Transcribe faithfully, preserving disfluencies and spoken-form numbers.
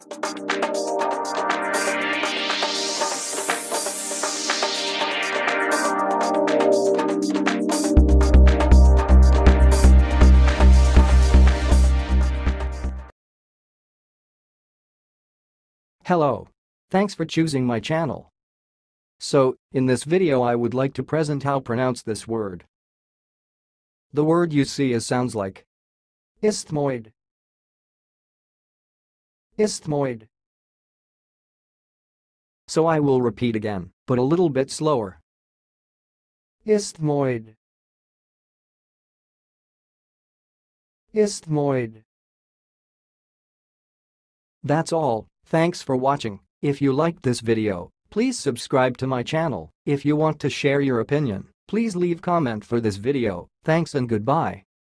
Hello. Thanks for choosing my channel. So, in this video I would like to present how pronounce this word. The word you see is sounds like isthmoid, isthmoid. So I will repeat again, but a little bit slower. Isthmoid, isthmoid. That's all. Thanks for watching. If you liked this video, please subscribe to my channel. If you want to share your opinion, please leave comment for this video. Thanks and goodbye.